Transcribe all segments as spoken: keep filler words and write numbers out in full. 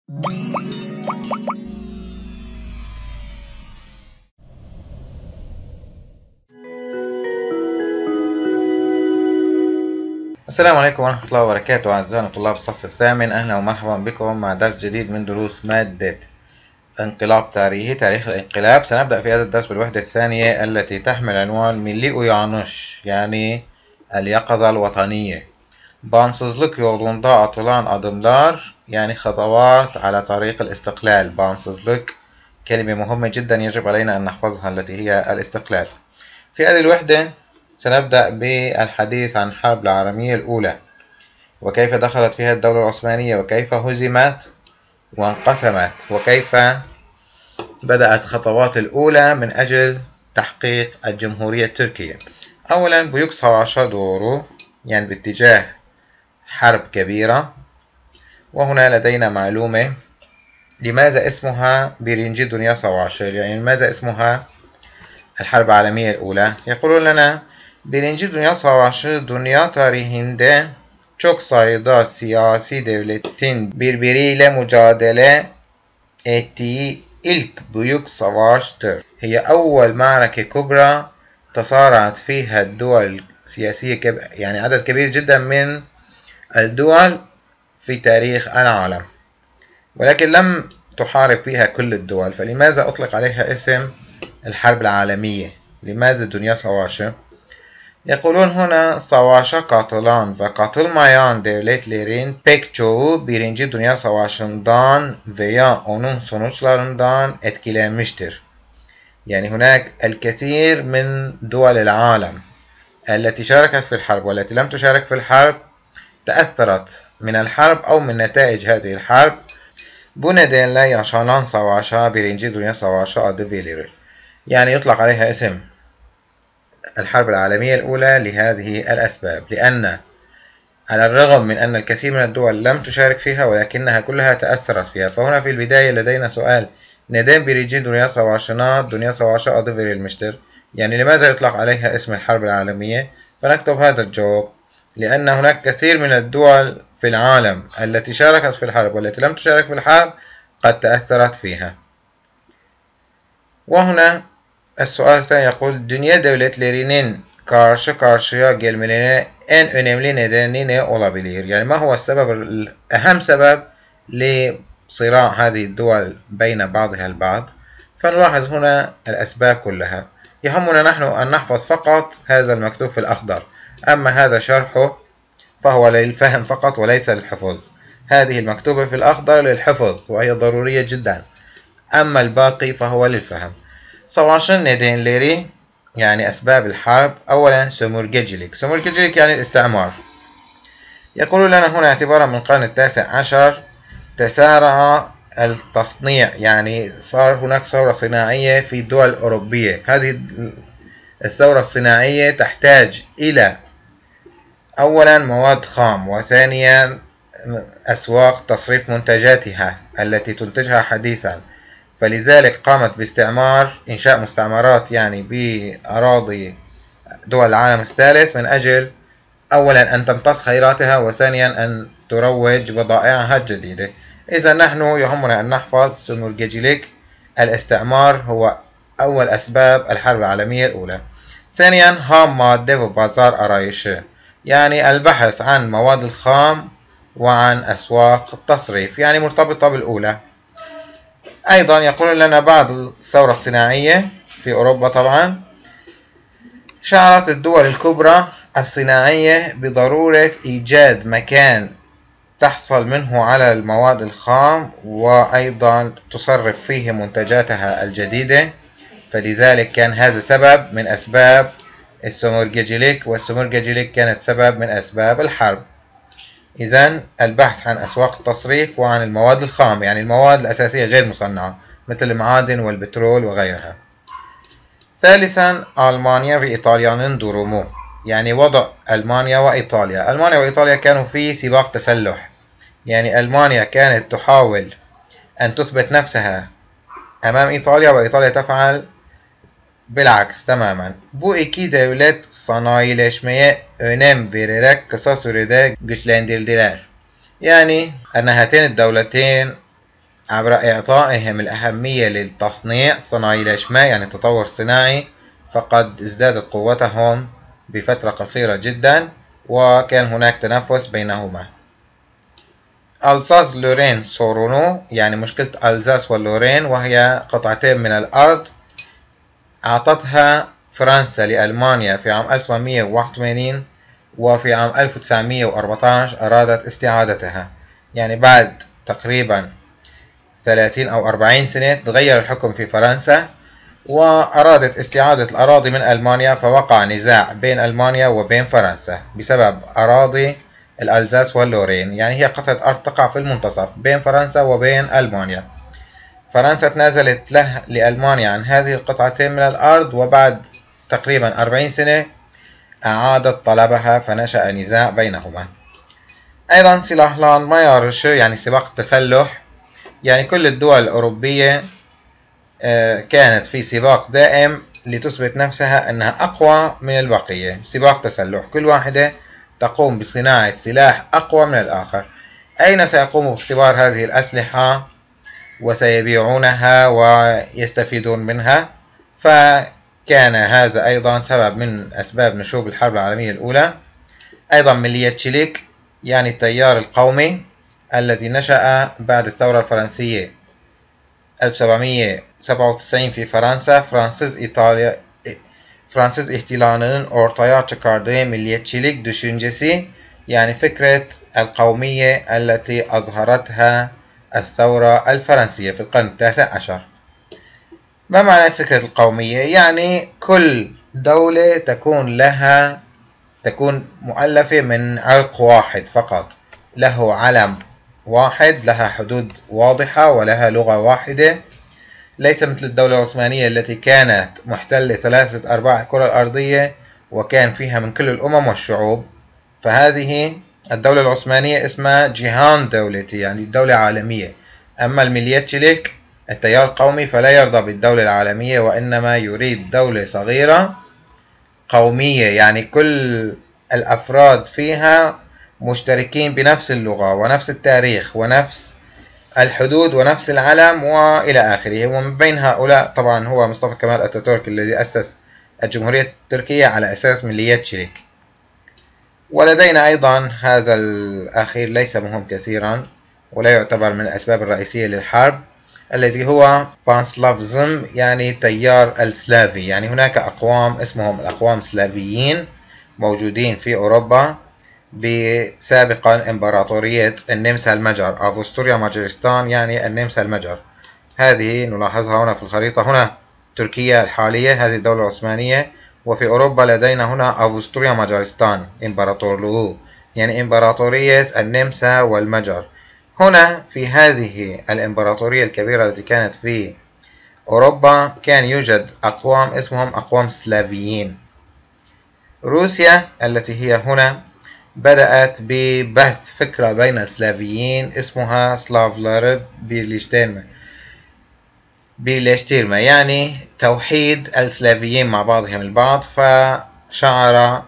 السلام عليكم ورحمة الله وبركاته. أعزائنا طلاب الصف الثامن، أهلا ومرحبا بكم مع درس جديد من دروس مادة انقلاب تاريخي، تاريخ الانقلاب. سنبدأ في هذا الدرس بالوحدة الثانية التي تحمل عنوان ميلي uyanış، يعني اليقظة الوطنية. Bağımsızlık yolunda atılan adımlar، يعني خطوات على طريق الاستقلال. bağımsızlık كلمة مهمة جدا يجب علينا أن نحفظها، التي هي الاستقلال. في هذه الوحدة سنبدأ بالحديث عن الحرب العالمية الأولى، وكيف دخلت فيها الدولة العثمانية، وكيف هزمت وانقسمت، وكيف بدأت خطوات الأولى من أجل تحقيق الجمهورية التركية. أولا Büyük Savaş'a doğru، يعني باتجاه حرب كبيرة. وهنا لدينا معلومة، لماذا اسمها Birinci Dünya Savaşı، يعني لماذا اسمها الحرب العالمية الأولى؟ يقولون لنا Birinci Dünya Savaşı dünya tarihinde çok sayıda siyasi devletin birbiriyle mücadele ettiği ilk büyük savaştır. هي أول معركة كبرى تصارعت فيها الدول السياسية، يعني عدد كبير جدا من الدول في تاريخ العالم، ولكن لم تحارب فيها كل الدول. فلماذا أطلق عليها اسم الحرب العالمية؟ لماذا Dünya Savaşı؟ يقولون هنا savaşa katılan ve katılmayan devletlerin pek çoğu Birinci Dünya Savaşı'ndan veya onun sonuçlarından etkilenmiştir. يعني هناك الكثير من دول العالم التي شاركت في الحرب والتي لم تشارك في الحرب تأثرت من الحرب أو من نتائج هذه الحرب. Bu nedenle yaşanan savaşa Birinci Dünya Savaşı adı verilir. يعني يطلق عليها اسم الحرب العالمية الأولى لهذه الأسباب، لأن على الرغم من أن الكثير من الدول لم تشارك فيها ولكنها كلها تأثرت فيها. فهنا في البداية لدينا سؤال: neden Birinci Dünya Savaşı'na Dünya Savaşı adı verilmiştir؟ يعني لماذا يطلق عليها اسم الحرب العالمية؟ فنكتب هذا الجواب: لأن هناك كثير من الدول في العالم التي شاركت في الحرب والتي لم تشارك في الحرب قد تأثرت فيها. وهنا السؤال الثاني يقول: dünya devletlerinin karşı karşıya gelmelerine en önemli nedeni ne olabilir؟ يعني ما هو السبب الأهم سبب لصراع هذه الدول بين بعضها البعض؟ فنلاحظ هنا الأسباب كلها. يهمنا نحن أن نحفظ فقط هذا المكتوب في الأخضر، أما هذا شرحه فهو للفهم فقط وليس للحفظ. هذه المكتوبة في الأخضر للحفظ وهي ضرورية جدا، أما الباقي فهو للفهم. Savaşın nedenleri، يعني أسباب الحرب. أولا sömürgecilik. sömürgecilik يعني الاستعمار. يقول لنا هنا اعتبارا من القرن التاسع عشر تسارع التصنيع، يعني صار هناك ثورة صناعية في الدول الأوروبية. هذه الثورة الصناعية تحتاج إلى أولا مواد خام، وثانيا أسواق تصريف منتجاتها التي تنتجها حديثا. فلذلك قامت باستعمار، إنشاء مستعمرات يعني بأراضي دول العالم الثالث، من أجل أولا أن تمتص خيراتها، وثانيا أن تروج بضائعها الجديدة. إذا نحن يهمنا أن نحفظ sömürgecilik، الاستعمار هو أول أسباب الحرب العالمية الأولى. ثانيا ham madde ve pazar arayışı، يعني البحث عن مواد الخام وعن أسواق التصريف، يعني مرتبطة بالأولى. أيضا يقول لنا بعد الثورة الصناعية في أوروبا طبعا شعرت الدول الكبرى الصناعية بضرورة إيجاد مكان تحصل منه على المواد الخام، وأيضا تصرف فيه منتجاتها الجديدة. فلذلك كان هذا سبب من أسباب السومرجيجيليك، والسومرجيجيليك كانت سبب من أسباب الحرب. إذن البحث عن أسواق التصريف وعن المواد الخام، يعني المواد الأساسية غير مصنعة مثل المعادن والبترول وغيرها. ثالثا ألمانيا وإيطاليا durumu، يعني وضع ألمانيا وإيطاليا. ألمانيا وإيطاليا كانوا في سباق تسلح، يعني ألمانيا كانت تحاول أن تثبت نفسها أمام إيطاليا، وإيطاليا تفعل بالعكس tamamen. Bu iki devlet sanayileşmeye önem vererek kısa sürede güçlendirdiler. Yani أن هاتين الدولتين عبر إعطائهم الأهمية للتصنيع الصناعي. ليش ما؟ يعني التطور الصناعي، فقد ازدادت قوتهم بفترة قصيرة جدا، وكان هناك تنافس بينهما. ألزاس لورين سورونو، يعني مشكلة ألزاس واللورين، وهي قطعتين من الأرض أعطتها فرنسا لألمانيا في عام ألف وثمانمئة وواحد وثمانين، وفي عام ألف وتسعمئة وأربعة عشر أرادت استعادتها. يعني بعد تقريبا ثلاثين أو أربعين سنة تغير الحكم في فرنسا، وأرادت استعادة الأراضي من ألمانيا، فوقع نزاع بين ألمانيا وبين فرنسا بسبب أراضي الألزاس واللورين. يعني هي قطعة أرض تقع في المنتصف بين فرنسا وبين ألمانيا. فرنسا تنازلت له لألمانيا عن هذه القطعتين من الأرض، وبعد تقريبا أربعين سنة أعادت طلبها، فنشأ نزاع بينهما. أيضا سلاح لاند مايرش، يعني سباق التسلح. يعني كل الدول الأوروبية كانت في سباق دائم لتثبت نفسها أنها أقوى من البقية، سباق تسلح، كل واحدة تقوم بصناعة سلاح أقوى من الآخر. أين سيقوموا باختبار هذه الأسلحة وسيبيعونها ويستفيدون منها؟ فكان هذا أيضا سبب من أسباب نشوب الحرب العالمية الأولى. أيضا ملية تشيليك، يعني التيار القومي الذي نشأ بعد الثورة الفرنسية ألف وسبعمئة وسبعة وتسعين في فرنسا. فرانسız İtalya Fransız ihtilalinin ortaya çıkardığı milliyetçilik düşüncesi، يعني فكرة القومية التي أظهرتها الثورة الفرنسية في القرن التاسع عشر. ما معنى فكرة القومية؟ يعني كل دولة تكون لها تكون مؤلفة من عرق واحد فقط، له علم واحد، لها حدود واضحة، ولها لغة واحدة، ليس مثل الدولة العثمانية التي كانت محتلة ثلاثة أرباع الكرة الأرضية وكان فيها من كل الأمم والشعوب. فهذه الدولة العثمانية اسمها جيهان دولتي، يعني دولة عالمية. أما الميليتشيليك التيار القومي فلا يرضى بالدولة العالمية، وإنما يريد دولة صغيرة قومية، يعني كل الأفراد فيها مشتركين بنفس اللغة ونفس التاريخ ونفس الحدود ونفس العلم وإلى آخره. ومن بين هؤلاء طبعا هو مصطفى كمال أتاتورك الذي أسس الجمهورية التركية على أساس مليتشيليك. ولدينا أيضا هذا الأخير ليس مهم كثيرا ولا يعتبر من الأسباب الرئيسية للحرب، الذي هو بانسلافزم، يعني تيار السلافي. يعني هناك أقوام اسمهم الأقوام السلافيين موجودين في أوروبا بسابقا إمبراطورية النمسا المجر، أفوستوريا ماجرستان، يعني النمسا المجر. هذه نلاحظها هنا في الخريطة، هنا تركيا الحالية، هذه الدولة العثمانية. وفي أوروبا لدينا هنا أفوستوريا ماجرستان إمبراطورلو، يعني إمبراطورية النمسا والمجر. هنا في هذه الإمبراطورية الكبيرة التي كانت في أوروبا كان يوجد أقوام اسمهم أقوام سلافيين. روسيا التي هي هنا بدأت ببث فكرة بين السلافيين اسمها سلافلر بيرليشتيرما بيرليشتيرما يعني توحيد السلافيين مع بعضهم البعض. فشعر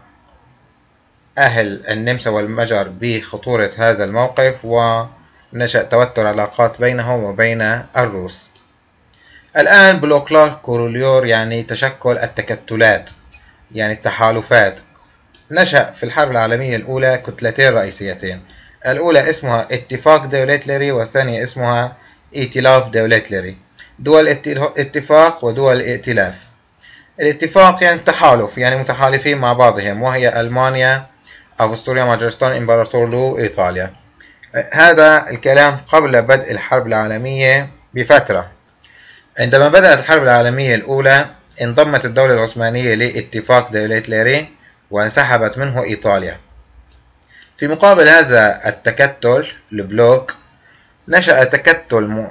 أهل النمسا والمجر بخطورة هذا الموقف، ونشأ توتر علاقات بينهم وبين الروس. الآن بلوكلار كوروليور، يعني تشكل التكتلات، يعني التحالفات. نشأ في الحرب العالمية الأولى كتلتين رئيسيتين، الأولى اسمها اتفاق دولتلري والثانية اسمها ائتلاف دولتلري. دول اتفاق ودول ائتلاف. الاتفاق يعني التحالف، يعني متحالفين مع بعضهم، وهي ألمانيا، أفوستوريا ماجرستان، إمبراطورلو، إيطاليا. هذا الكلام قبل بدء الحرب العالمية بفترة. عندما بدأت الحرب العالمية الأولى انضمت الدولة العثمانية لاتفاق دولتلري وانسحبت منه إيطاليا. في مقابل هذا التكتل البلوك نشأ تكتل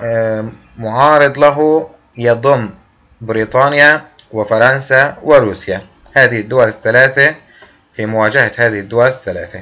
معارض له يضم بريطانيا وفرنسا وروسيا، هذه الدول الثلاثة في مواجهة هذه الدول الثلاثة.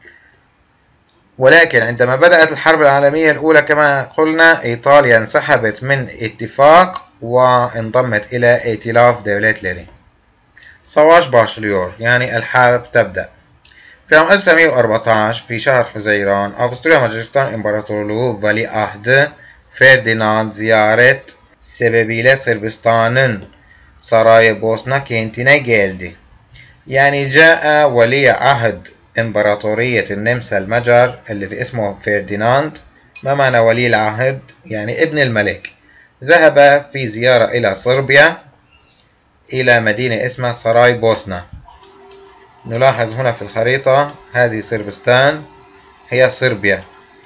ولكن عندما بدأت الحرب العالمية الأولى كما قلنا إيطاليا انسحبت من اتفاق وانضمت إلى ائتلاف دولتلري. سواش باشليور، يعني الحرب تبدأ. في عام ألف وتسعمئة وأربعة عشر في شهر حزيران أفوستوريا ماجرستان إمبراطورلو ولي عهد Ferdinand ziyaret sebebiyle Sırbistan'ın Saraybosna kentine geldi. يعني جاء ولي عهد إمبراطورية النمسا المجر الذي اسمه فرديناند. ما معنى ولي العهد؟ يعني ابن الملك. ذهب في زيارة إلى صربيا، إلى مدينة اسمها سرايبوسنا. نلاحظ هنا في الخريطة هذه صربستان هي صربيا.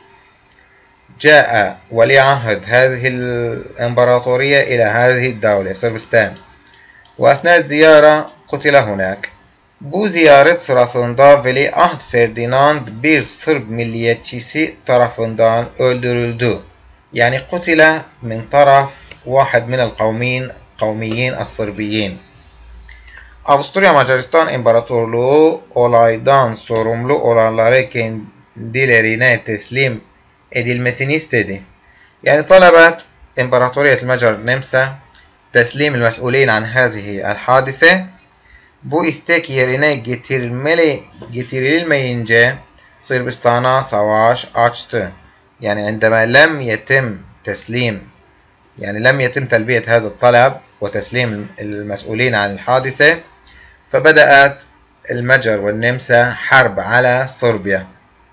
جاء ولي عهد هذه الإمبراطورية إلى هذه الدولة صربستان، وأثناء الزيارة قتل هناك. Bu ziyaret sırasında Veliaht Ferdinand bir Sırp milliyetçisi tarafından öldürüldü. Yani قتل من طرف واحد من القومين قوميين الصربيين. Avusturya Macaristan İmparatorluğu olaydan sorumlu olanları kendilerine teslim edilmesini istedi. Yani طلبت إمبراطورية المجر النمسا تسليم المسؤولين عن هذه الحادثة. Bu istek yerine getirilmeli, getirilmeyince Sırbistan'a savaş açtı. Yani عندما لم يتم تسليم يعني لم يتم تلبية هذا الطلب وتسليم المسؤولين عن الحادثة، فبدأت المجر والنمسا حرب على صربيا.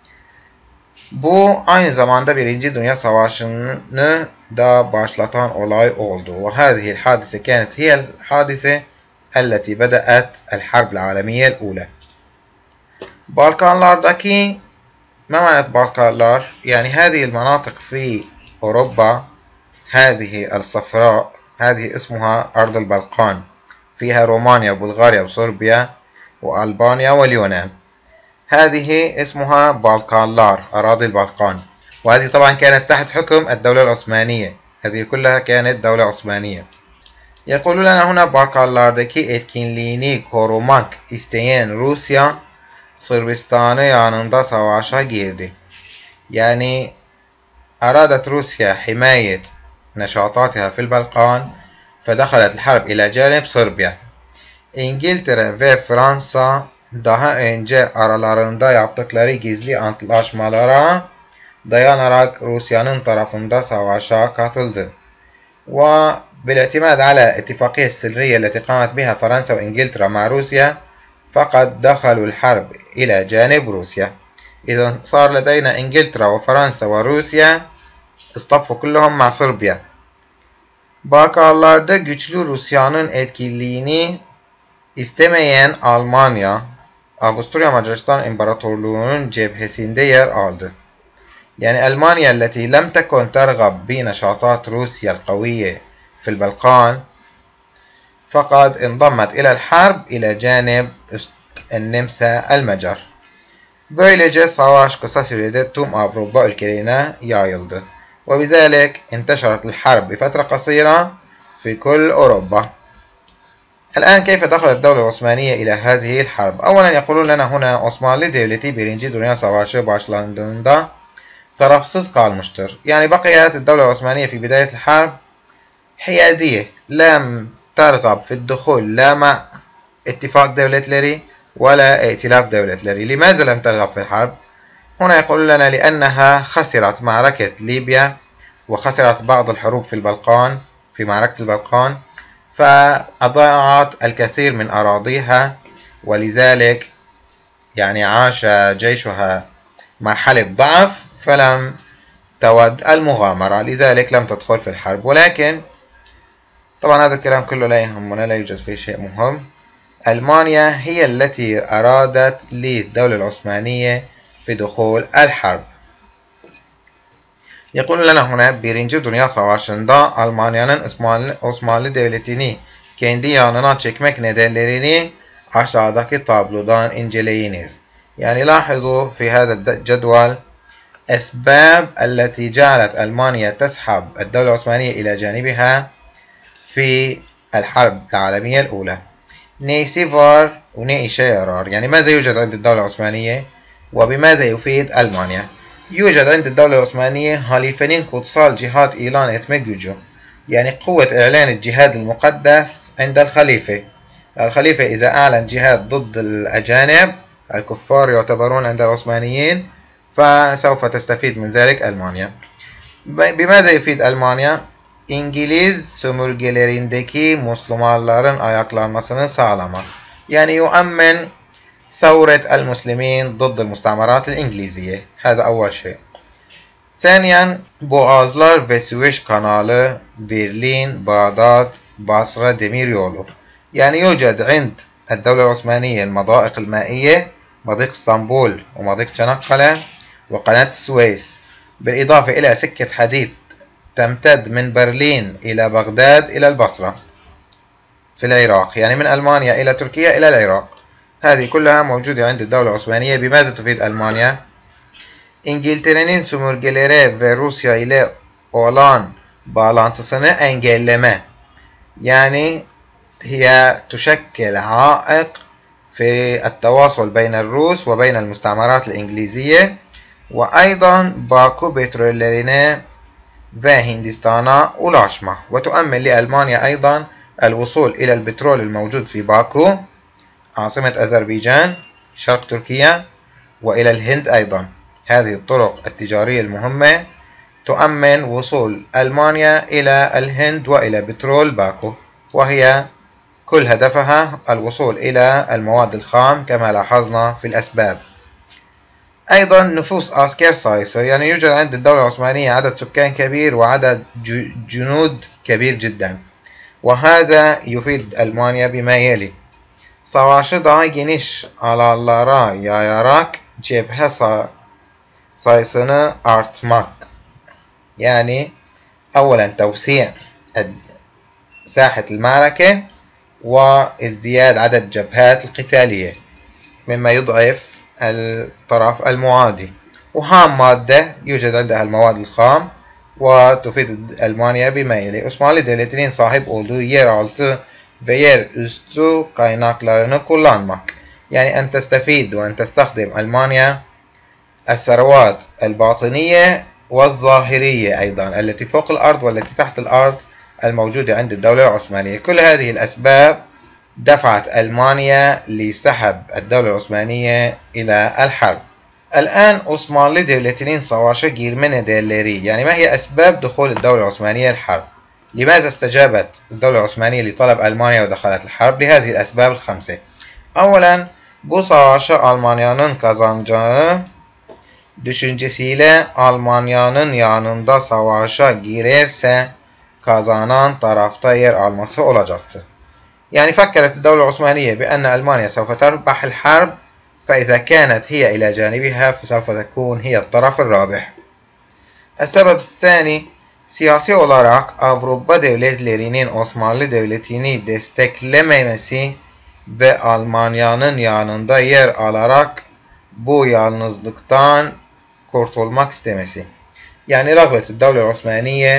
Bu aynı zamanda Birinci Dünya Savaşı'nı da başlatan olay oldu. وهذه الحادثة كانت هي الحادثة التي بدأت الحرب العالمية الأولى. Balkanlardaki ما معنى بالكانlar؟ يعني هذه المناطق في أوروبا، هذه الصفراء هذه اسمها أرض البلقان، فيها رومانيا وبلغاريا وصربيا وألبانيا واليونان. هذه اسمها بالكانلار، أراضي البلقان. وهذه طبعا كانت تحت حكم الدولة العثمانية، هذه كلها كانت دولة عثمانية. يقول لنا هنا Balkanlardaki etkinliğini korumak isteyen Rusya Sırbistan'ı yanında savaşa girdi. يعني أرادت روسيا حماية نشاطاتها في البلقان، فدخلت الحرب إلى جانب صربيا. İngiltere ve Fransa daha önce aralarında yaptıkları gizli antlaşmalara dayanarak Rusya'nın tarafında savaşa katıldı. وبالاعتماد على الاتفاقية السرية التي قامت بها فرنسا وإنجلترا مع روسيا، فقد دخلوا الحرب إلى جانب روسيا. إذا صار لدينا إنجلترا وفرنسا وروسيا اصطفوا كلهم مع صربيا. Balkanlarda güçlü Rusya'nın etkiliğini istemeyen Almanya, Avusturya Macaristan İmparatorluğu'nun cephesinde yer aldı. يعني ألمانيا التي لم تكن ترغب بنشاطات روسيا القوية في البلقان فقد انضمت إلى الحرب إلى جانب النمسا المجر. Böylece savaş kısa sürede tüm Avrupa ülkelerine yayıldı. وبذلك انتشرت الحرب بفترة قصيرة في كل أوروبا. الآن كيف دخلت الدولة العثمانية إلى هذه الحرب؟ أولا يقولون لنا هنا Osmanlı Devleti Birinci Dünya Savaşı başlandığında tarafsız kalmıştır. يعني بقيت الدولة العثمانية في بداية الحرب حيادية، لم ترغب في الدخول لا مع اتفاق دولتleri ولا ائتلاف دولتleri. لماذا لم ترغب في الحرب؟ هنا يقول لنا لأنها خسرت معركة ليبيا وخسرت بعض الحروب في البلقان في معركة البلقان، فأضاعت الكثير من أراضيها، ولذلك يعني عاش جيشها مرحلة ضعف فلم تود المغامرة، لذلك لم تدخل في الحرب. ولكن طبعا هذا الكلام كله لا يهمنا، لا يوجد فيه شيء مهم. ألمانيا هي التي أرادت للدولة العثمانية في دخول الحرب. يقول لنا هنا Birinci Dünya Savaşı'nda Almanya'nın Osmanlı, Osmanlı Devleti'ni kendi yanına çekmek nedenlerini aşağıdaki tablodan inceleyiniz. يعني لاحظوا في هذا الجدول أسباب التي جعلت ألمانيا تسحب الدولة العثمانية إلى جانبها في الحرب العالمية الأولى. نيسي فار وني إشي يرار. يعني ماذا يوجد عند الدولة العثمانية وبماذا يفيد ألمانيا؟ يوجد عند الدولة العثمانية halifenin kutsal cihat ilan etme gücü. يعني قوة إعلان الجهاد المقدس عند الخليفة. الخليفة إذا أعلن جهاد ضد الأجانب الكفار يعتبرون عند العثمانيين، فسوف تستفيد من ذلك ألمانيا. بماذا يفيد ألمانيا؟ İngiliz sömürgelerindeki Müslümanların ayaklanmasını sağlamak. Yani يؤمن ثورة المسلمين ضد المستعمرات الإنجليزية. هذا أول شيء. ثانيا Boğazlar ve Süveyş kanalı, برلين، باغداد، بصرة، دميريولو. يعني يوجد عند الدولة العثمانية المضائق المائية، مضيق اسطنبول ومضيق çanakkale وقناة السويس، بالإضافة إلى سكة حديد تمتد من برلين إلى بغداد إلى البصرة في العراق، يعني من ألمانيا إلى تركيا إلى العراق. هذه كلها موجودة عند الدولة العثمانية. بماذا تفيد ألمانيا؟ İngiltere'nin sömürgelere ve Rusya ile olan bağlantısını engelleme. Yani هي تشكل عائق في التواصل بين الروس وبين المستعمرات الإنجليزية. وأيضا باكو بترولlerine ve Hindistan'a ulaşma. وتؤمن لألمانيا أيضا الوصول إلى البترول الموجود في باكو عاصمة أذربيجان شرق تركيا، وإلى الهند أيضا. هذه الطرق التجارية المهمة تؤمن وصول ألمانيا إلى الهند وإلى بترول باكو، وهي كل هدفها الوصول إلى المواد الخام كما لاحظنا في الأسباب. أيضا نفوس asker sayısı، يعني يوجد عند الدولة العثمانية عدد سكان كبير وعدد جنود كبير جدا، وهذا يفيد ألمانيا بما يلي: savaşı daha geniş alanlara yayarak cephe sayısını artmak. يعني أولا توسيع ساحة المعركة وازدياد عدد الجبهات القتالية مما يضعف الطرف المعادي. وهام مادة يوجد عندها المواد الخام وتفيد Almanya bima yeli: Osmanlı Devleti'nin sahip olduğu yeraltı ve yerüstü kaynaklarını kullanmak. يعني أن تستفيد وأن تستخدم ألمانيا الثروات الباطنية والظاهرية أيضا التي فوق الأرض والتي تحت الأرض الموجودة عند الدولة العثمانية. كل هذه الأسباب دفعت ألمانيا لسحب الدولة العثمانية إلى الحرب. الآن Osmanlı Devleti'nin savaşa girme nedenleri، يعني ما هي أسباب دخول الدولة العثمانية الحرب؟ لماذا استجابت الدولة العثمانية لطلب ألمانيا ودخلت الحرب؟ لهذه الأسباب الخمسة. أولا bu savaşı Almanya'nın kazanacağı düşüncesiyle Almanya'nın yanında savaşa girerse kazanan tarafta yer alması olacaktı. يعني فكرت الدولة العثمانية بأن ألمانيا سوف تربح الحرب، فإذا كانت هي إلى جانبها فسوف تكون هي الطرف الرابح. السبب الثاني siyasi olarak Avrupa devletlerinin Osmanlı Devleti'ni desteklememesi ve Almanya'nın yanında yer alarak bu yalnızlıktan kurtulmak istemesi. يعني رغبة الدولة العثمانية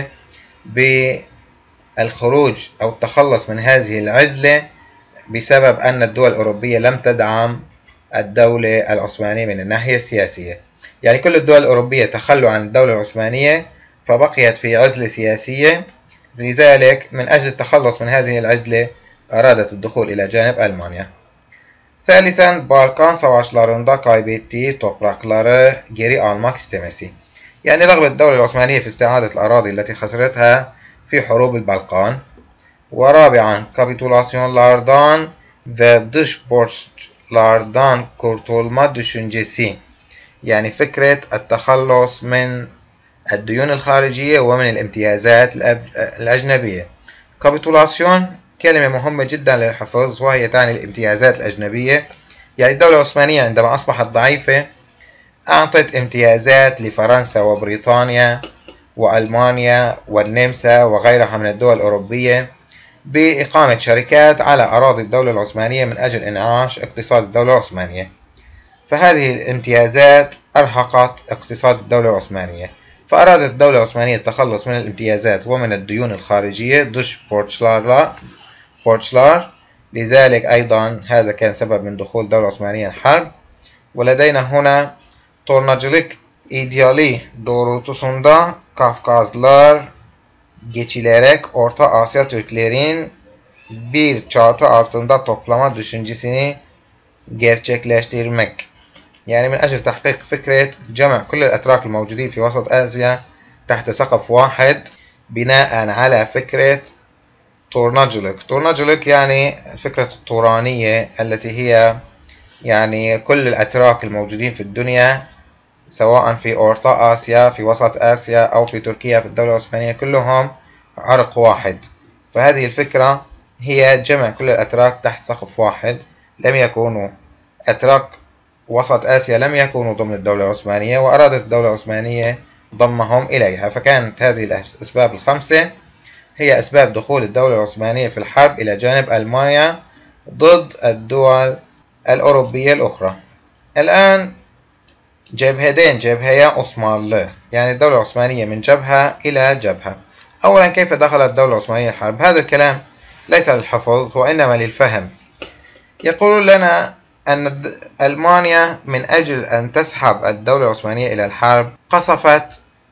بالخروج أو التخلص من هذه العزلة بسبب أن الدول الأوروبية لم تدعم الدولة العثمانية من الناحية السياسية. يعني كل الدول الأوروبية تخلوا عن الدولة العثمانية فبقيت في عزلة سياسية، لذلك من أجل التخلص من هذه العزلة أرادت الدخول إلى جانب ألمانيا. ثالثا Balkan savaşlarında kaybettiği toprakları geri almak istemesi. يعني رغبة الدولة العثمانية في استعادة الأراضي التي خسرتها في حروب البلقان. ورابعا kapitülasyonlardan ve dış borçlardan kurtulma düşüncesi. يعني فكرة التخلص من الديون الخارجية ومن الامتيازات الأجنبية. kapitülasyon كلمة مهمة جدا للحفظ، وهي تعني الامتيازات الأجنبية. يعني الدولة العثمانية عندما أصبحت ضعيفة أعطت امتيازات لفرنسا وبريطانيا وألمانيا والنمسا وغيرها من الدول الأوروبية بإقامة شركات على أراضي الدولة العثمانية من أجل إنعاش اقتصاد الدولة العثمانية. فهذه الامتيازات أرهقت اقتصاد الدولة العثمانية، فأرادت الدولة العثمانية التخلص من الامتيازات ومن الديون الخارجية dış borçlarla borçlar. لذلك أيضا هذا كان سبب من دخول الدولة العثمانية الحرب. ولدينا هنا tornacılık ideali doğrultusunda Kafkazlar geçilerek Orta Asya Türklerin bir çatı altında toplama düşüncesini gerçekleştirmek. يعني من أجل تحقيق فكرة جمع كل الأتراك الموجودين في وسط آسيا تحت سقف واحد بناء على فكرة تورناجولوك. تورناجولوك يعني فكرة الطورانية التي هي يعني كل الأتراك الموجودين في الدنيا سواء في أورطاء آسيا، في وسط آسيا، أو في تركيا في الدولة العثمانية كلهم عرق واحد. فهذه الفكرة هي جمع كل الأتراك تحت سقف واحد. لم يكونوا أتراك وسط آسيا لم يكونوا ضمن الدولة العثمانية، وأرادت الدولة العثمانية ضمهم إليها. فكانت هذه الأسباب الخمسة هي أسباب دخول الدولة العثمانية في الحرب إلى جانب ألمانيا ضد الدول الأوروبية الأخرى. الآن جبهتين جبهيا عثمانية، يعني الدولة العثمانية من جبهة إلى جبهة. أولا، كيف دخلت الدولة العثمانية الحرب؟ هذا الكلام ليس للحفظ وإنما للفهم. يقول لنا أن ألمانيا من أجل أن تسحب الدولة العثمانية إلى الحرب قصفت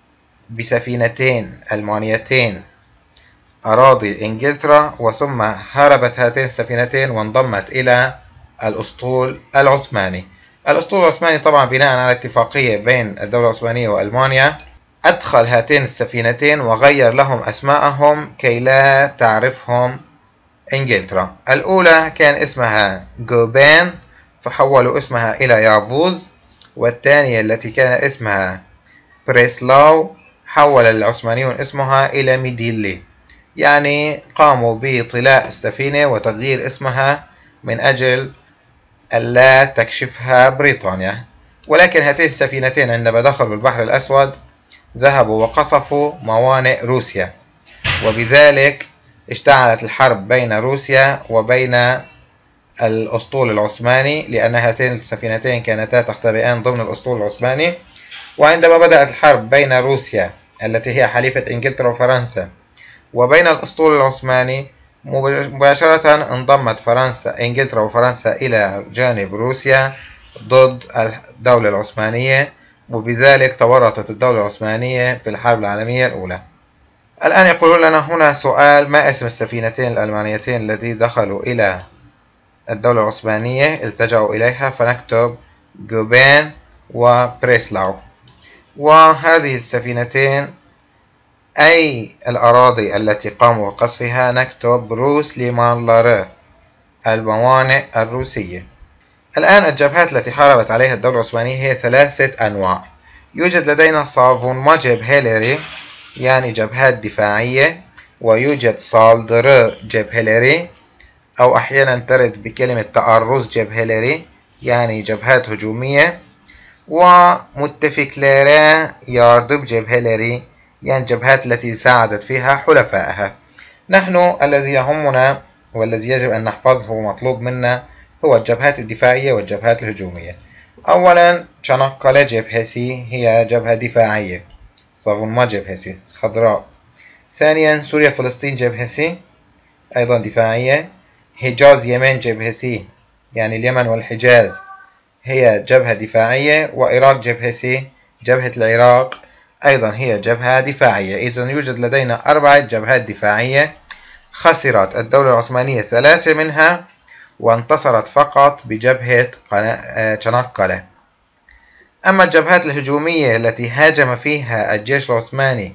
بسفينتين ألمانيتين أراضي إنجلترا، وثم هربت هاتين السفينتين وانضمت إلى الأسطول العثماني. الأسطول العثماني طبعا بناء على اتفاقية بين الدولة العثمانية وألمانيا أدخل هاتين السفينتين وغير لهم أسماءهم كي لا تعرفهم إنجلترا. الأولى كان اسمها جوبين فحولوا اسمها إلى يافوز، والثانية التي كان اسمها بريسلاو حول العثمانيون اسمها إلى ميديلي، يعني قاموا بطلاء السفينة وتغيير اسمها من أجل ألا تكشفها بريطانيا. ولكن هاتين السفينتين عندما دخلوا البحر الأسود ذهبوا وقصفوا موانئ روسيا، وبذلك اشتعلت الحرب بين روسيا وبين الأسطول العثماني، لأن هاتين السفينتين كانتا تختبئان ضمن الأسطول العثماني. وعندما بدأت الحرب بين روسيا التي هي حليفة إنجلترا وفرنسا وبين الأسطول العثماني، مباشرة انضمت فرنسا إنجلترا وفرنسا إلى جانب روسيا ضد الدولة العثمانية، وبذلك تورطت الدولة العثمانية في الحرب العالمية الأولى. الآن يقولون لنا هنا سؤال: ما اسم السفينتين الألمانيتين التي دخلوا إلى الدولة العثمانية التجأوا إليها؟ فنكتب جوبين وبريسلاو. وهذه السفينتين أي الأراضي التي قاموا بقصفها؟ نكتب روس ليمان لاري، الموانئ الروسية. الآن الجبهات التي حاربت عليها الدولة العثمانية هي ثلاثة أنواع. يوجد لدينا سافونما جبهيلري يعني جبهات دفاعية، ويوجد سالدر جبهيلري أو أحيانا ترد بكلمة تأرز جبهيلري يعني جبهات هجومية، ومتفكليرا ياردب جبهيلري يعني الجبهات التي ساعدت فيها حلفائها. نحن الذي يهمنا والذي يجب أن نحفظه ومطلوب منا هو الجبهات الدفاعية والجبهات الهجومية. أولا تشانكالي جبهسي هي جبهة دفاعية، صافونما جبهسي خضراء. ثانيا سوريا فلسطين جبهسي أيضا دفاعية. حجاز يمن جبهسي يعني اليمن والحجاز هي جبهة دفاعية. وإراق جبهسي جبهة العراق أيضا هي جبهة دفاعية. إذن يوجد لدينا أربعة جبهات دفاعية، خسرت الدولة العثمانية ثلاثة منها وانتصرت فقط بجبهة تشانكالي. أما الجبهات الهجومية التي هاجم فيها الجيش العثماني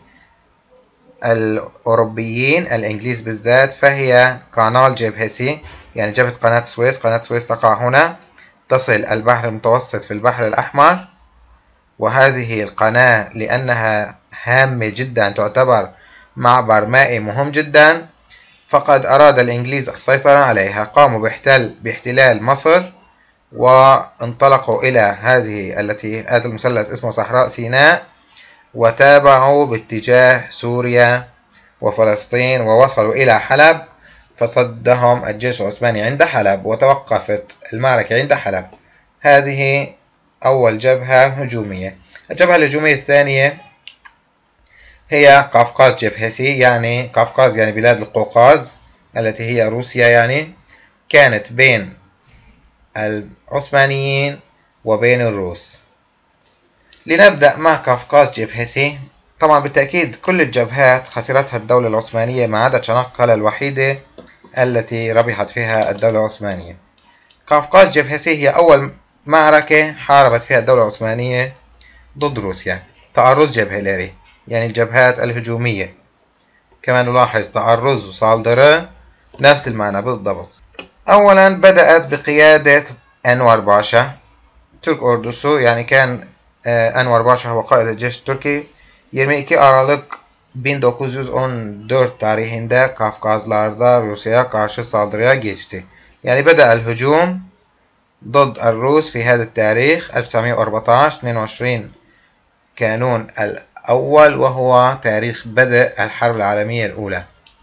الأوروبيين الإنجليز بالذات فهي قنال جبهسي يعني جبهة قناة السويس. قناة السويس تقع هنا، تصل البحر المتوسط في البحر الأحمر، وهذه القناة لأنها هامة جدا تعتبر معبر مائي مهم جدا، فقد أراد الإنجليز السيطرة عليها. قاموا باحتلال باحتلال مصر وانطلقوا إلى هذه التي هذا المثلث اسمه صحراء سيناء، وتابعوا باتجاه سوريا وفلسطين ووصلوا إلى حلب، فصدهم الجيش العثماني عند حلب وتوقفت المعركة عند حلب. هذه أول جبهة هجومية. الجبهة الهجومية الثانية هي قفقاز جبهسي يعني قفقاز يعني بلاد القوقاز التي هي روسيا، يعني كانت بين العثمانيين وبين الروس. لنبدأ مع قفقاز جبهسي. طبعا بالتأكيد كل الجبهات خسرتها الدولة العثمانية ما عدا تشانكالي الوحيدة التي ربحت فيها الدولة العثمانية. قفقاز جبهسي هي أول معركة حاربت فيها الدولة العثمانية ضد روسيا. تأرز جبهيلري يعني الجبهات الهجومية. كما نلاحظ تعرض وصالدرة نفس المعنى بالضبط. أولا بدأت بقيادة أنور باشا Türk ordusu, yani كان Enver Paşa هو قائد الجيش التركي yirmi iki Aralık bin dokuz yüz on dört tarihinde Kafkazlarda Rusya'ya karşı saldırıya geçti. يعني بدأ الهجوم ضد الروس في هذا التاريخ ألف وتسعمائة وأربعة عشر اثنين وعشرين كانون الأول، وهو تاريخ بدء الحرب العالمية الأولى.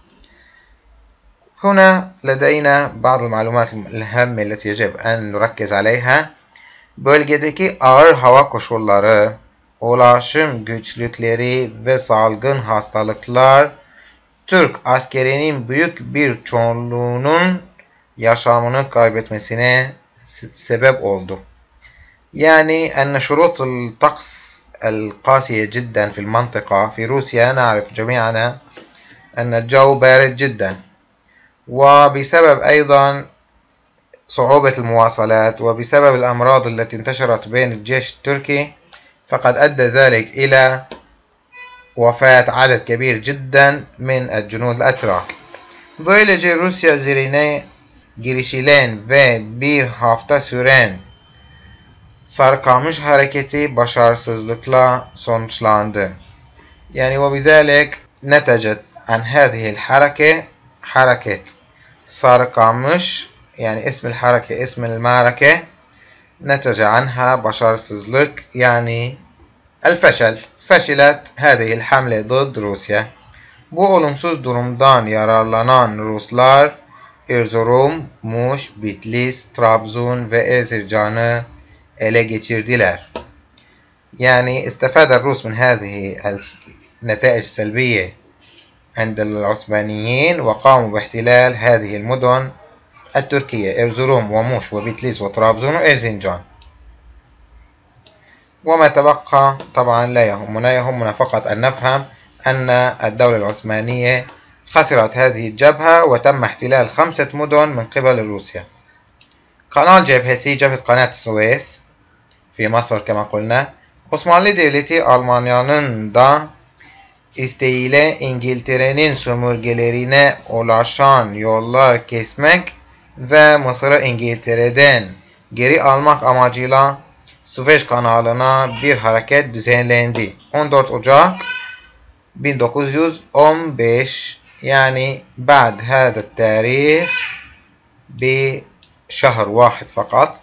هنا لدينا بعض المعلومات الهامة التي يجب أن نركز عليها. Bölgedeki ağır hava koşulları, ulaşım güçlükleri ve salgın hastalıklar Türk askerinin büyük bir çoğunluğunun yaşamını kaybetmesine sebep oldu. يعني أن شروط الطقس القاسية جدا في المنطقة في روسيا، نعرف جميعنا أن الجو بارد جدا، وبسبب أيضا صعوبة المواصلات وبسبب الأمراض التي انتشرت بين الجيش التركي، فقد أدى ذلك إلى وفاة عدد كبير جدا من الجنود الأتراك. Böylece Rusya üzerine girişilen ve bir hafta süren Sarıkamış hareketi başarısızlıkla sonuçlandı. يعني وبذلك نتجت عن هذه الحركة حركة Sarıkamış، يعني اسم الحركة اسم المعركة، نتج عنها başarısızlık يعني الفشل. فشلت هذه الحملة ضد روسيا. Bu olumsuz durumdan yararlanan Ruslar Erzurum, Muş, Bitlis, Trabzon ve Erzincan'ı ele geçirdiler. يعني استفاد الروس من هذه النتائج السلبية عند العثمانيين وقاموا باحتلال هذه المدن التركية إرزروم وموش وبيتليس وطرابزون وإرزنجان. وما تبقى طبعا لا يهمنا، يهمنا فقط أن نفهم أن الدولة العثمانية خسرت هذه الجبهة وتم احتلال خمسة مدن من قبل روسيا. Kanal cephesi, جبهة قناة السويس في مصر كما قلنا. Osmanlı Devleti Almanya'nın da isteğiyle İngiltere'nin sömürgelerine ulaşan yollar kesmek ve Mısır'ı İngiltere'den geri almak amacıyla Süveyş kanalına bir hareket düzenlendi. on dört Ocak bin dokuz yüz on beş، يعني بعد هذا التاريخ بشهر واحد فقط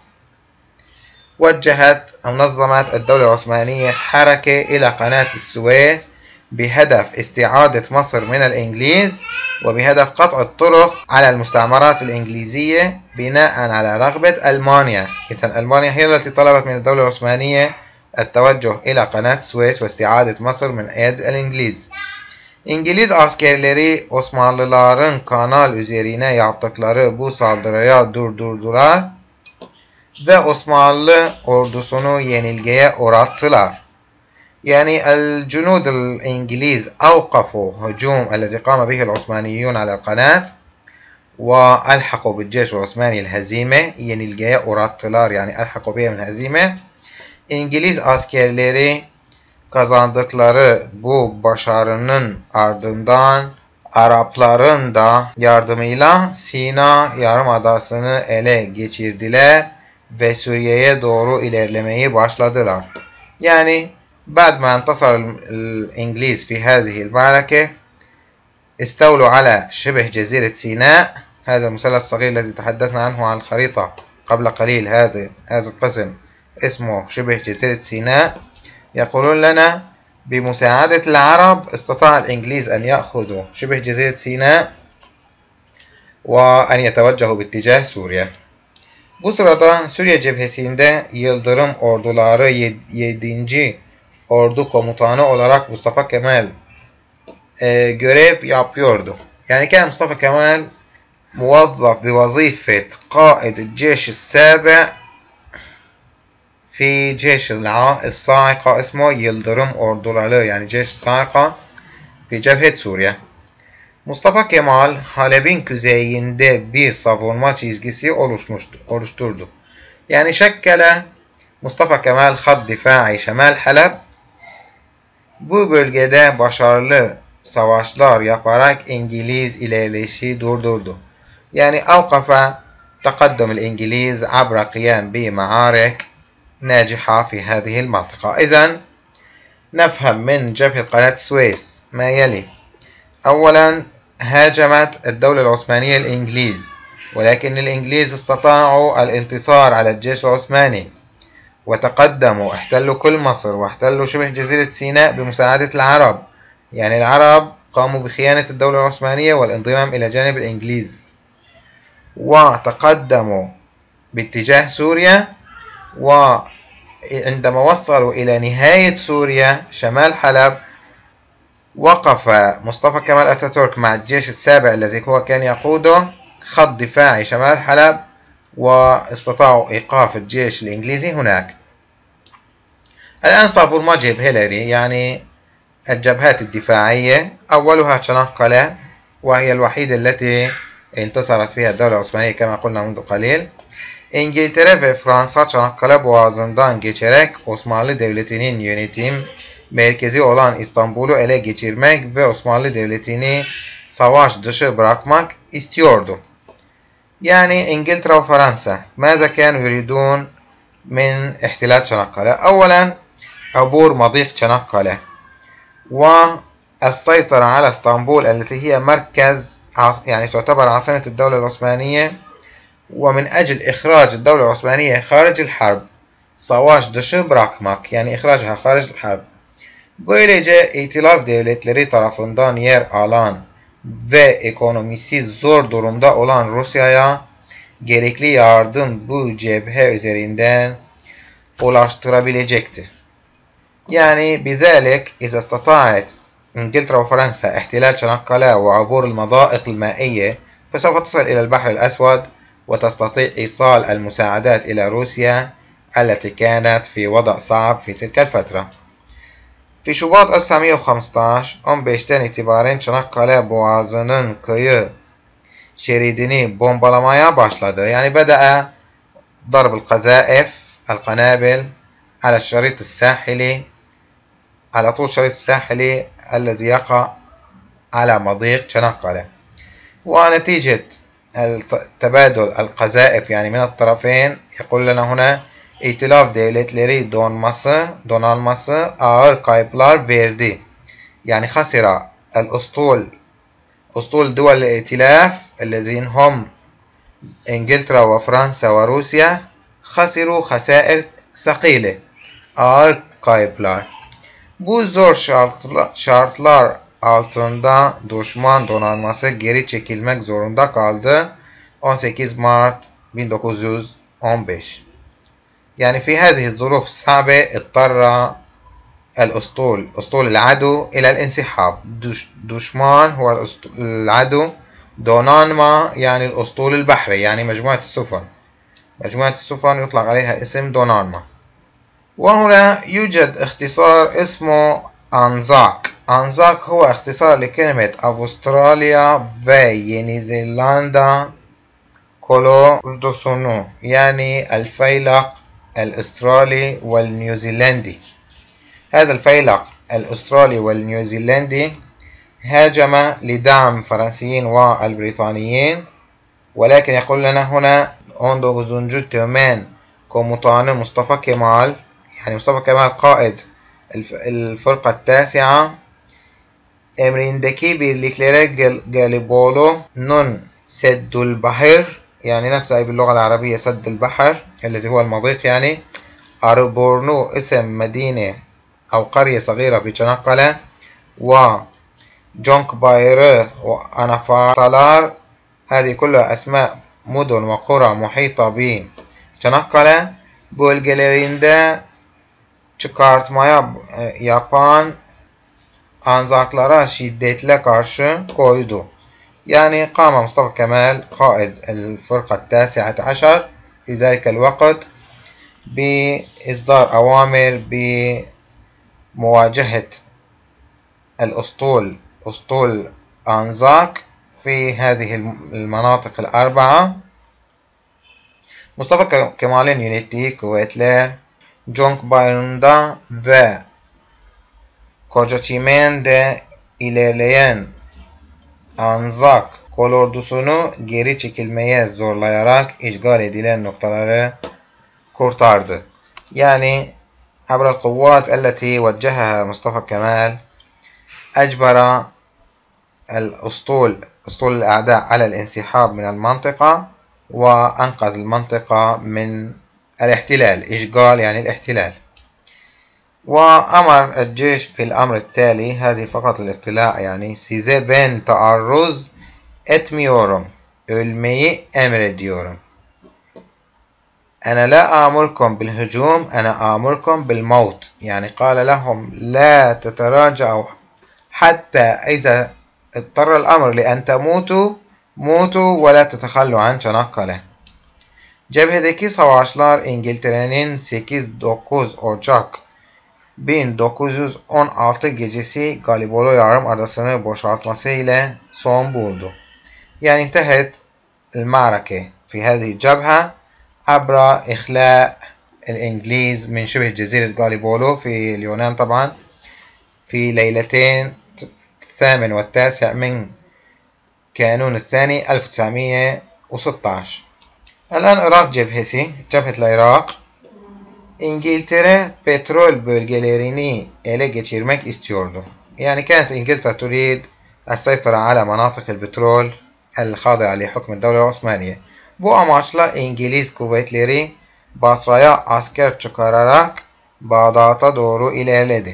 وجهت أو نظمت الدولة العثمانية حركة إلى قناة السويس بهدف استعادة مصر من الإنجليز وبهدف قطع الطرق على المستعمرات الإنجليزية بناء على رغبة ألمانيا. إذن ألمانيا هي التي طلبت من الدولة العثمانية التوجه إلى قناة السويس واستعادة مصر من يد الإنجليز. İngiliz askerleri Osmanlıların kanal üzerine yaptıkları bu saldırıya durdurdular ve Osmanlı ordusunu yenilgiye uğrattılar. يعني الجنود الإنجليز أوقفوا هجوم الذي قام به العثمانيون على القناة وألحقوا بالجيش العثماني الهزيمة. yenilgiye uğrattılar yani ألحقوا بهم الهزيمة. İngiliz askerleri kazandıkları bu başarının ardından Arapların da yardımıyla Sina Yarımadası'nı ele geçirdiler ve Suriye'ye doğru ilerlemeyi başladılar. Yani بعد ما انتصر الإنجليز في هذه المعركة استولوا على شبه جزيرة سيناء، هذا المثلث الصغير الذي تحدثنا عنه على الخريطة قبل قليل. هذا هذا القسم اسمه شبه جزيرة سيناء. يقولون لنا بمساعدة العرب استطاع الإنجليز أن يأخذوا شبه جزيرة سيناء وأن يتوجهوا باتجاه سوريا. Bu sırada Suriye cephesinde Yıldırım orduları yedinci Ordu komutanı olarak Mustafa Kemal e, görev yapıyordu. يعني كان مصطفى كمال موظف بوظيفة قائد الجيش السابع في جيش الصاعقة اسمه Yıldırım orduları yani جيش الصاعقة في جبهة سوريا. Mustafa Kemal Halep'in kuzeyinde bir savunma çizgisi oluşturdu. يعني شكل مصطفى كمال خط دفاعي شمال حلب Bu bölgede başarılı savaşlar yaparak İngiliz ilerleyişi durdurdu. يعني أوقف تقدم الإنجليز عبر قيام بمعارك ناجحة في هذه المنطقة. إذن نفهم من جبهة قناة السويس ما يلي: أولا، هاجمت الدولة العثمانية الإنجليز، ولكن الإنجليز استطاعوا الانتصار على الجيش العثماني وتقدموا، احتلوا كل مصر واحتلوا شبه جزيرة سيناء بمساعدة العرب. يعني العرب قاموا بخيانة الدولة العثمانية والانضمام إلى جانب الإنجليز، وتقدموا باتجاه سوريا، وعندما وصلوا إلى نهاية سوريا شمال حلب وقف مصطفى كمال أتاتورك مع الجيش السابع الذي هو كان يقوده خط دفاعي شمال حلب، واستطاعوا إيقاف الجيش الإنجليزي هناك. الآن صافوا المجهب هيلاري، يعني الجبهات الدفاعية. أولها تشنقلة، وهي الوحيدة التي انتصرت فيها الدولة العثمانية كما قلنا منذ قليل. İngiltere ve Fransa Çanakkale Boğazı'ndan geçerek Osmanlı Devleti'nin yönetim merkezi olan İstanbul'u ele geçirmek ve Osmanlı Devleti'ni savaş dışı bırakmak istiyordu. يعني إنجلترا وفرنسا ماذا كانوا يريدون من احتلال çanakkale؟ أولا، عبور مضيق çanakkale والسيطرة على اسطنبول التي هي مركز، يعني تعتبر عاصمة الدولة العثمانية، ومن أجل إخراج الدولة العثمانية خارج الحرب. savaş dışı bırakmak, yani إخراجها خارج الحرب. Böylece İtilaf devletleri tarafından yer alan ve ekonomisi zor durumda olan Rusya'ya gerekli yardım bu cephe üzerinden ulaştırabilecekti. يعني بذلك إذا استطاعت إنجلترا وفرنسا احتلال شنقلة وعبور المضائق المائية فسوف تصل إلى البحر الأسود وتستطيع إيصال المساعدات إلى روسيا التي كانت في وضع صعب في تلك الفترة. في Şubat ألف وتسعمية وخمسطعش on beşten itibaren Çanakkale Boğazı'nın kıyı şeridini bombalamaya başladı. Yani بدأ ضرب القذائف القنابل على الشريط الساحلي، على طول الشريط الساحلي الذي يقع على مضيق Çanakkale. ونتيجة تبادل القذائف يعني من الطرفين يقول لنا هنا İtilaf devletleri donması, donanması ağır kayıplar verdi. يعني خسر الأسطول أسطول دول الائتلاف الذين هم إنجلترا وفرنسا وروسيا خسروا خسائر ثقيلة، ağır kayıplar. Bu zor şartlar, şartlar altında düşman donanması geri çekilmek zorunda kaldı. on sekiz Mart bin dokuz yüz on beş. يعني في هذه الظروف الصعبة اضطر الأسطول أسطول العدو إلى الانسحاب. دشمان هو العدو، دونانما يعني الأسطول البحري، يعني مجموعة السفن. مجموعة السفن يطلق عليها اسم دونانما. وهنا يوجد اختصار اسمه أنزاك. أنزاك هو اختصار لكلمة أستراليا وينيزيلندا كولوردوسونو، يعني الفيلق الأسترالي والنيوزيلندي. هذا الفيلق الأسترالي والنيوزيلندي هاجم لدعم الفرنسيين والبريطانيين، ولكن يقول لنا هنا on dokuzuncu Teğmen komutanı Mustafa Kemal، يعني مصطفى كمال قائد الفرقة التاسعة emrindeki birliklere Galiboğlu'nun Seddül Bahir، يعني نفسها باللغة العربية سد البحر الذي هو المضيق، يعني أربورنو اسم مدينة أو قرية صغيرة في çanakkale، وجونك باير وأنافاتالار، هذه كلها أسماء مدن وقرى محيطة بçanakkale bölgelerinde çıkartmaya yapan Anzaklara şiddetle karşı koydu. يعني قام مصطفى كمال قائد الفرقة التاسعة عشر في ذلك الوقت بإصدار أوامر بمواجهة الأسطول أسطول أنزاك في هذه المناطق الأربعة. Mustafa Kemal'in yönettiği kuvvetler Jonk Bayırı'nda ve Kocaçimen de ilerleyen Anzak kolordusunu geri çekilmeye zorlayarak işgal edilen noktaları kurtardı. Yani عبر القوات التي وجهها مصطفى كمال أجبر الأسطول أسطول الأعداء على الانسحاب من المنطقة وأنقذ المنطقة من الاحتلال. إشغال يعني الاحتلال. وأمر الجيش في الأمر التالي، هذه فقط الاطلاع يعني size ben taarruz etmiyorum, ölmeyi emrediyorum. أنا لا آمركم بالهجوم، أنا آمركم بالموت. يعني قال لهم لا تتراجعوا حتى إذا اضطر الأمر لأن تموتوا موتوا ولا تتخلوا عن Çanakkale. Cephedeki savaşlar İngiltere'nin sekiz dokuz Ocak bin dokuz yüz on altı gecesi Galipoli Yarımadası'nı boşaltması ile son buldu. يعني انتهت المعركة في هذه الجبهة عبر إخلاء الإنجليز من شبه جزيرة غاليبولو في اليونان طبعا في ليلتين الثامن والتاسع من كانون الثاني ألف وتسعمية وستة عشر. الآن Irak cephesi, جبهة العراق. İngiltere petrol bölgelerini ele geçirmek istiyordu. Yani كانت إنجلترا تريد السيطرة على مناطق البترول الخاضعة لحكم الدولة العثمانية. Bu amaçla İngiliz kuvvetleri Basra'ya asker çıkararak Bağdat'a doğru ilerledi.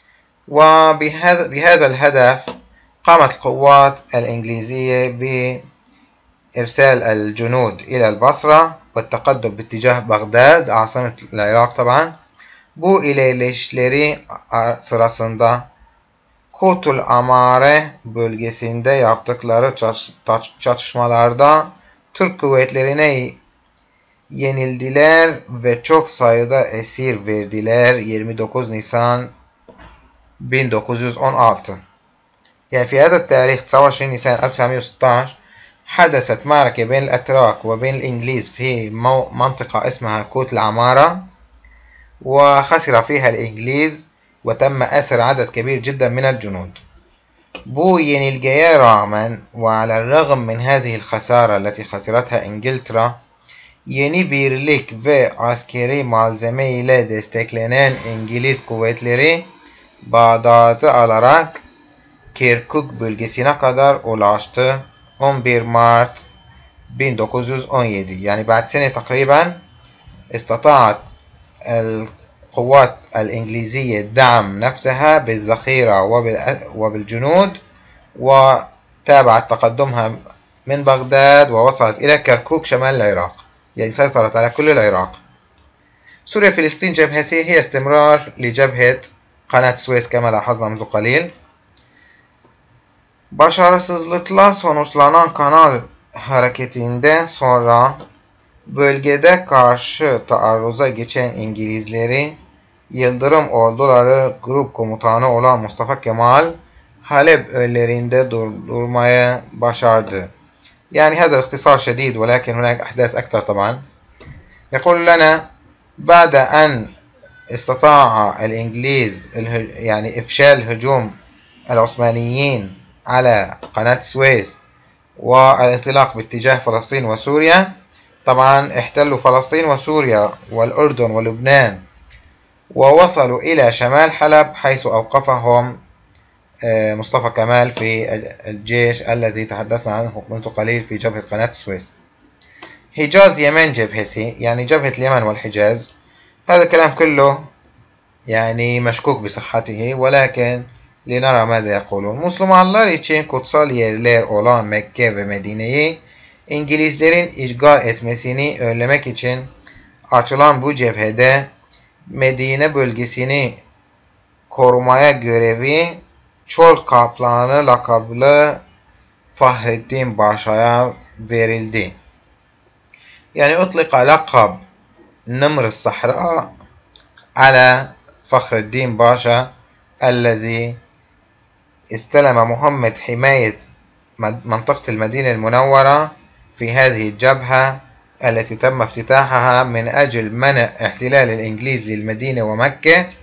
وبهذا الهدف قامت القوات الإنجليزية بإرسال الجنود إلى البصرة والتقدم باتجاه بغداد عاصمة العراق طبعا. Bu ilerleyişleri sırasında Kutul Amare bölgesinde yaptıkları çatışmalarda Türk kuvvetlerine yenildiler ve çok sayıda esir verdiler. yirmi dokuz Nisan bin dokuz yüz on altı. يعني في هذا التاريخ تسعة وعشرين نيسان ألف وتسعمية وستة عشر حدثت معركة بين الأتراك وبين الإنجليز في منطقة اسمها كوت العمارة، وخسر فيها الإنجليز وتم أسر عدد كبير جدا من الجنود. Bu yenilgiye rağmen وعلى الرغم من هذه الخسارة التي خسرتها إنجلترا yeni birlik ve askeri malzeme ile desteklenen İngiliz kuvvetleri Bağdat'ı alarak Kirkuk bölgesine kadar ulaştı. on bir Mart bin dokuz yüz on yedi. يعني بعد سنة تقريبا استطاعت القوات الإنجليزية دعم نفسها بالذخيرة وبالجنود وتابعت تقدمها من بغداد ووصلت إلى كركوك شمال العراق. يعني سيطرت على كل العراق. سوريا فلسطين جبهتي هي استمرار لجبهة قناة السويس كما لاحظنا منذ قليل. Başarısızlıkla sonuçlanan kanal hareketinden sonra bölgede karşı taarruza geçen İngilizleri Yıldırım Orduları Grup Komutanı olan Mustafa Kemal Halep önlerinde durdurmaya başardı. يعني هذا الاختصار شديد ولكن هناك أحداث أكثر طبعا. يقول لنا بعد أن استطاع الإنجليز يعني إفشال هجوم العثمانيين على قناة السويس والانطلاق باتجاه فلسطين وسوريا. طبعا احتلوا فلسطين وسوريا والأردن ولبنان ووصلوا إلى شمال حلب حيث أوقفهم مصطفى كمال في الجيش الذي تحدثنا عنه منذ قليل في جبهة قناة السويس. حجاز يمن جبهتي يعني جبهة اليمن والحجاز. هذا الكلام كله يعني مشكوك بصحته ولكن لنرى ماذا يقولون. Müslümanlar için kutsal yerler olan Mekke ve Medine'yi İngilizlerin işgal etmesini önlemek için açılan bu cephede Medine bölgesini korumaya görevi Çol Kaplanı lakablı Fahreddin Başa'ya verildi. Yani أطلق لقب نمر الصحراء على فخر الدين باشا الذي استلم مهمة حماية منطقة المدينة المنورة في هذه الجبهة التي تم افتتاحها من أجل منع احتلال الإنجليز للمدينة ومكة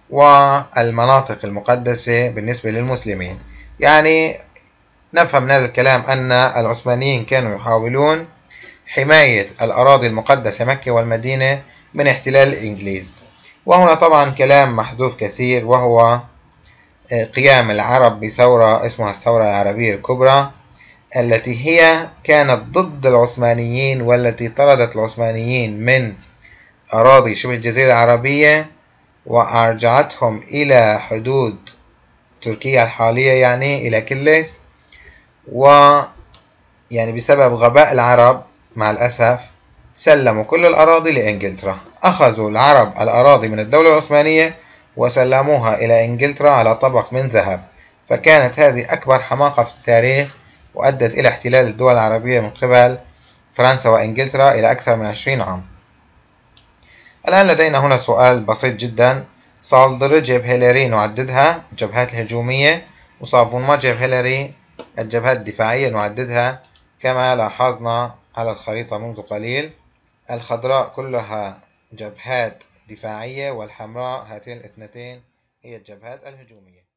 والمناطق المقدسة بالنسبة للمسلمين. يعني نفهم من هذا الكلام أن العثمانيين كانوا يحاولون حماية الأراضي المقدسة مكة والمدينة من احتلال الإنجليز. وهنا طبعا كلام محذوف كثير، وهو قيام العرب بثورة اسمها الثورة العربية الكبرى، التي هي كانت ضد العثمانيين، والتي طردت العثمانيين من أراضي شبه الجزيرة العربية وأرجعتهم إلى حدود تركيا الحالية، يعني إلى كلس. ويعني بسبب غباء العرب مع الأسف سلموا كل الأراضي لإنجلترا. أخذوا العرب الأراضي من الدولة العثمانية وسلموها إلى إنجلترا على طبق من ذهب. فكانت هذه أكبر حماقة في التاريخ، وأدت إلى احتلال الدول العربية من قبل فرنسا وإنجلترا إلى أكثر من عشرين عام. الآن لدينا هنا سؤال بسيط جدا. صالدر هيلاري نعددها الجبهات الهجومية، وصافونما هيلاري الجبهات الدفاعية نعددها كما لاحظنا على الخريطة منذ قليل. الخضراء كلها جبهات دفاعية، والحمراء هاتين الاثنتين هي الجبهات الهجومية.